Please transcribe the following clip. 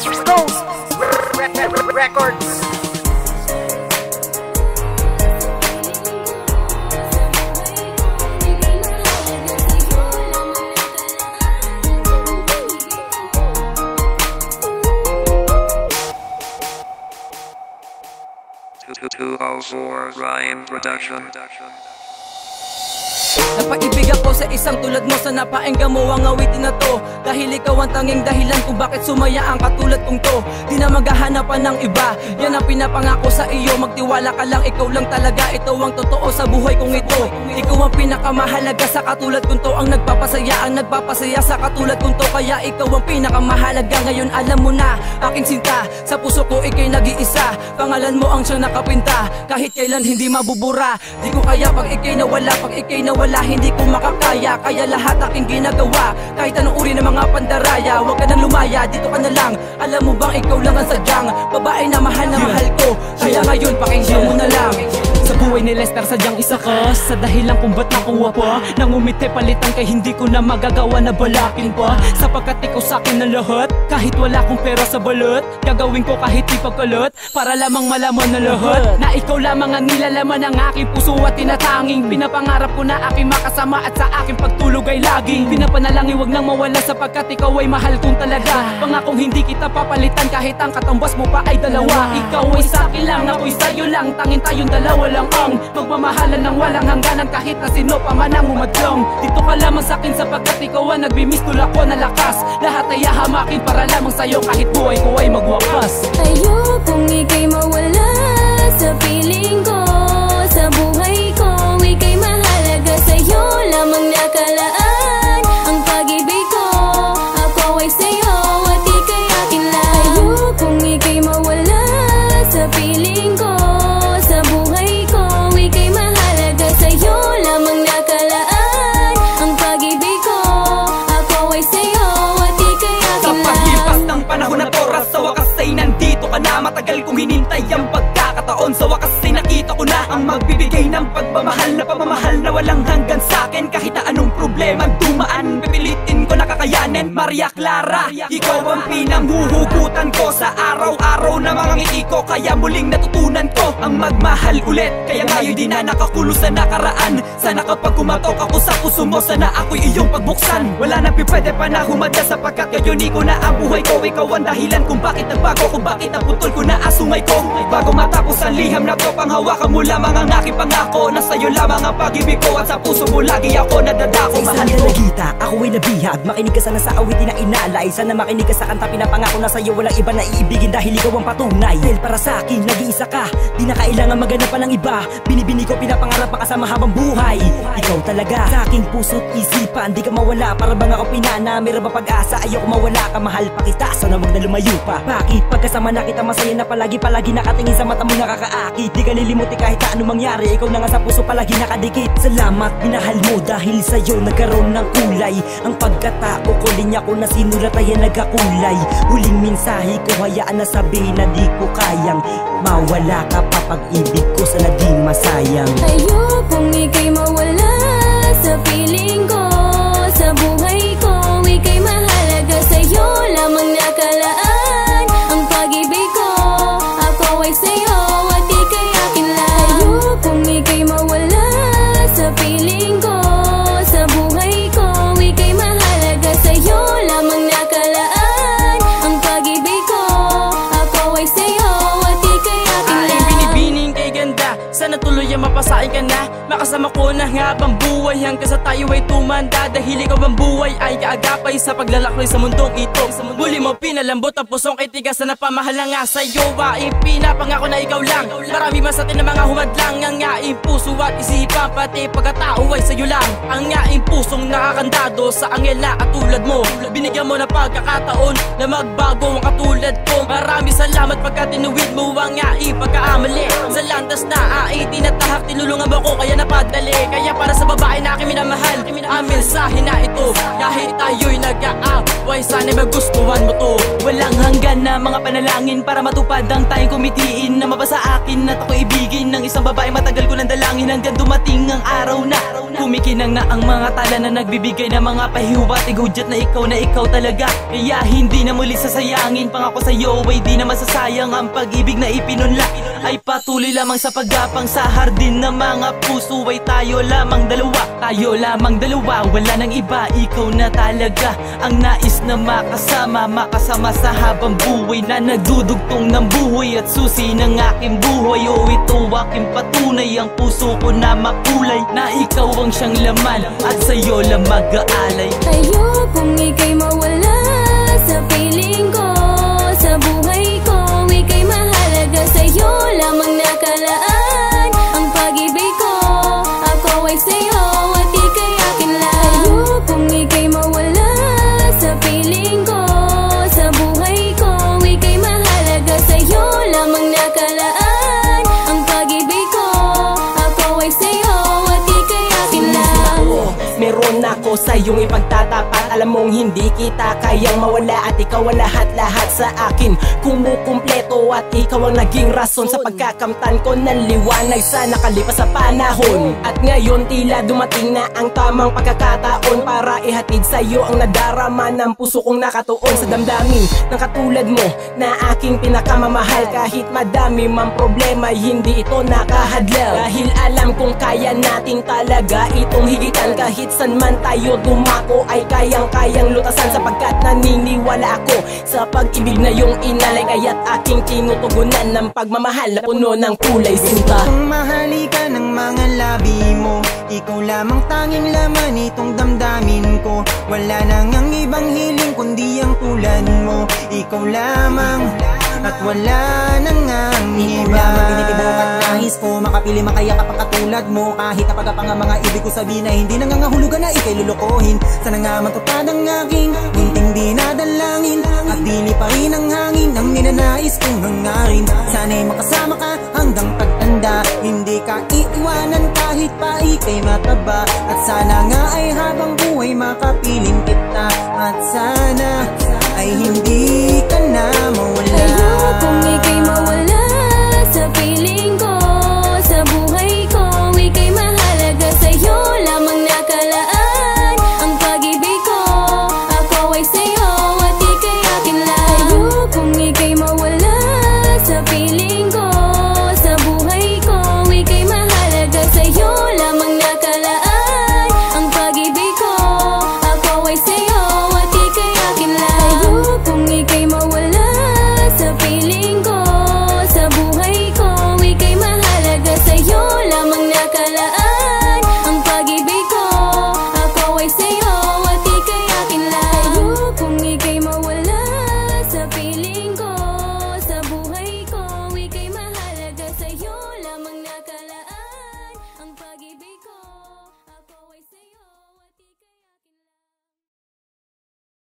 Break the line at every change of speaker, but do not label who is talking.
Ghost Records.
Ryan Production.
Napaibig ako sa isang tulad mo, sana paenggan mo ang awitin na to. Dahil ikaw ang tanging dahilan kung bakit sumaya ang katulad kong to. Di na maghahanapan ng iba, yan ang pinapangako sa iyo. Magtiwala ka lang, ikaw lang talaga, ito ang totoo sa buhay kong ito. Ikaw ang pinakamahalaga sa katulad kong to, ang nagpapasaya sa katulad kong to. Kaya ikaw ang pinakamahalaga, ngayon alam mo na, aking sinta. Sa puso ko ika'y nag-iisa, pangalan mo ang siyang nakapinta. Kahit kailan hindi mabubura, di ko kaya pag ika'y nawala. Pag ika'y nawala, hindi ko makakaya. Kaya lahat aking ginagawa, kahit anong uri ng mga pandaraya. Huwag ka nang lumaya, dito ka na lang. Alam mo bang ikaw lang ang sadyang babae na mahal ko. Kaya ngayon pakinggan mo na lang. Sa buhay ni Lester sadyang isa ka, sa dahilan kung ba't nakuha pa. Nang umite palitan kay hindi ko na magagawa na balakin pa. Sapagkat ikaw sa'kin na lahat, kahit wala kong pera sa balot. Gagawin ko kahit di pagkalot, para lamang malaman na lahat na ikaw lamang ang nilalaman ng aking puso at tinatanging. Pinapangarap ko na aking makasama at sa aking pagtulog ay laging pinapanalangin wag nang mawala, sapagkat ikaw ay mahal kong talaga. Pangakong hindi kita papalitan kahit ang katambas mo pa ay dalawa. Ikaw ay sa'kin lang, ako'y sa'yo lang, tangin tayong dalawa lang ang magmamahalan ng walang hangganan. Kahit na sino pa man ang umadlong, dito ka lamang sa'kin sapagkat ikaw ang nagbimistol ako na lakas. Lahat ay hahamakin para lamang sa'yo kahit buhay ko ay magwakas.
Ayokong ika'y mawala sa piling ko, sa buhay ko ika'y mahalaga. Sa'yo lamang nakalaan ang pag-ibig ko, ako ay sa'yo at ika'y akin lang. Ayokong ika'y mawala sa piling ko, sa buhay ko ika'y mahalaga. Sa'yo lamang nakalaan ang pag-ibig ko, ako ay sa'yo at ika'y akin lang.
Sa paglipas ng panahon at oras, sa wakas ay nandito ka na. Matagal kong hinintay ang pagkakataon, sa wakas ay nakita ko na ang magbibigay ng pagmamahal na pamamahal na walang hanggan sa'kin. Kahit na anong problema dumaan, pipilitin ko na kakayanin. Maria Clara, ikaw ang pinanghuhugutan ko sa araw-araw na mga ngiti ko. Kaya muling natutunan ko ang magmahal ulit. Kaya ngayon di na nakakulo sa nakaraan. Sana kapag kumatok ako sa puso mo, sana ako'y iyong pagbuksan. Wala nang pipwede pa na humanda, sapagkat ngayon ko na ang buhay ko. Ikaw ang dahilan kung bakit nagbago, kung bakit naputol ko na asungay ko. Bago matapos ang liham na to, panghawakan mo lamang ang aking pangako, na sa'yo lamang ang pag-ibig ko at sa puso mo lagi ako nadadako.
Mahal ko nagita, ako ay nabihag. Makinig ka sana sa awitin na inalay. Sana makinig ka sa kanta, pinapangako na sa'yo walang iba na iibigin, dahil ikaw ang patunay. Dahil para sa'kin, nag-iisa ka, di na kailangan maghanap pa ng iba. Binibini ko, pinapangarap makasama habang buhay. Ikaw talaga, sa aking puso't isipan, di ka mawala, para bang ako pinana. Meron ba pag-asa, ayoko mawala ka, mahal pa kita, sana wag na lumayo pa. Bakit pagkasama na kita, masaya na palagi nakatingin sa mata mo, nakakaakit. Di ka lilimuti kahit na anong mangyari, ikaw na nga sa puso palagi nakadikit. Salamat, minahal mo, dahil sa'yo nagkaroon ng kulay. Ang pagkatao ko, linya ko na sinulat ay nagkakulay. Huling mensahe ko, hayaan na sabihin na di ko kayang mawala ka pa, pag-ibig ko sana di masayang.
Ayokong ika'y mawala sa piling ko, sa buhay ko ika'y mahalaga. Sa'yo lamang nakalaan ang pag-ibig ko, ako ay sa'yo at ika'y akin lang. Ayokong ika'y mawala sa piling ko, sa buhay ko ika'y mahalaga. Sa'yo lamang nakalaan ang pag-ibig ko, ako ay sa'yo at ika'y akin lang.
Aking binibining kay ganda, sana tuloy ang mapasain ka na. Makasama ko na habang buhay hanggang sa tayo ay tumanda. Dahil ikaw ang buhay ay kaagapay sa paglalakbay sa mundong ito. Muli mo pinalambot ang pusong kay tigas na napamahala nga sa'yo. Ay pinapangako na ikaw lang, marami man sa atin na mga humadlang. Ang yaing puso at isipan, pati pagkatao ay sa'yo lang. Ang yaing pusong nakakandado sa angel na katulad mo. Binigyan mo na pagkakataon na magbago ang katulad ko. Marami sa Salamat pagka tinuwid mo ang pagkaamali. Sa landas na tinatahak, tinulungan mo ko kaya napadali. Kaya para sa babae na aking minamahal, ang mensahe na ito, kahit tayo'y nag-aaway, sana'y magustuhan mo to. Walang hanggan na mga panalangin para matupad ang tayong kumitiin, na mabasa akin at ako ibigin ng isang babae matagal ko nang dalangin, hanggang dumating ang araw na kumikinang na ang mga tala na nagbibigay ng mga pahiwatig, hudyat na ikaw talaga. Kaya hindi na muli sasayangin, pangako sa'yo ay di na masasayang ang pag-ibig na ipinunla. Ay patuloy lamang sa paggapang sa hardin ng mga puso, ay tayo lamang dalawa, wala nang iba, ikaw na talaga ang nais na makasama sa habang buhay na nagdudugtong ng buhay at susi ng aking buhay. O ito aking patunay, ang puso ko na makulay, na ikaw ang siyang laman at sa'yo lang mag-aalay.
Ayokong ika'y mawala sa piling ko, sa buhay ko, ika'y mahalaga, sa'yo lamang nakalaan ang pag-ibig ko. Ako ay sa'yo at ika'y akin lang. Ayokong ika'y mawala sa piling ko, sa buhay ko, ika'y mahalaga, sa'yo lamang nakalaan ang pag-ibig ko. Ako ay sa'yo at ika'y akin lang.
Meron ako sa iyong ipagtatapat, alam mong hindi kita kayang mawala, at ikaw ang lahat-lahat sa akin, kumukumpleto, at ikaw ang naging rason sa pagkakamtan ko ng liwanag sa nakalipas sa panahon. At ngayon tila dumating na ang tamang pagkakataon para ihatid sa iyo ang nadarama ng puso kong nakatuon sa damdamin ng katulad mo na aking pinakamamahal. Kahit madami mang problema, hindi ito nakahadlang, dahil alam kong kaya natin talaga itong higitan. Kahit san man tayo dumako ay kayang-kayang lutasan, sapagkat naniniwala ako sa pag-ibig na iyong inalay. Kaya't aking tinutugunan ng pagmamahal na puno ng kulay sinta.
Kung mahalikan ng mga labi mo, ikaw lamang tanging laman itong damdamin ko. Wala nang ang ibang hiling kundi ang tulad mo. Ikaw lamang at wala nang ang iba. Binitibok at nais ko makapili makayakap ang katulad mo. Kahit napagapang ang mga ibig ko sabihin na hindi nangangahulugan na ika'y lulukohin. Sana nga matupad ang aking munting dinadalangin, at dili pa rin ang hangin ang ninanais kong hangarin. Sana'y makasama ka hanggang pagtanda, hindi ka iiwanan kahit pa ika'y mataba. At sana nga ay habang buhay makapiling kita, at sana ay hindi ka na mawala.
Ayokong ika'y mawala sa piling ko, sa buhay ko, ika'y mahalaga, sa'yo lamang nakalaan ang pag-ibig ko. Ako ay sa'yo at ika'y akin lang. Ayokong ika'y mawala sa piling ko, sa buhay ko, ika'y mahalaga, sa'yo lamang nakalaan ang pag-ibig ko. Ako ay sa'yo at ika'y akin lang. Ayokong ika'y mawala sa piling ko, sa buhay ko, ika'y mahalaga, sa'yo lamang nakalaan ang pag-ibig ko. Ako ay sa'yo at ika'y akin lang. Ayokong ika'y mawala sa piling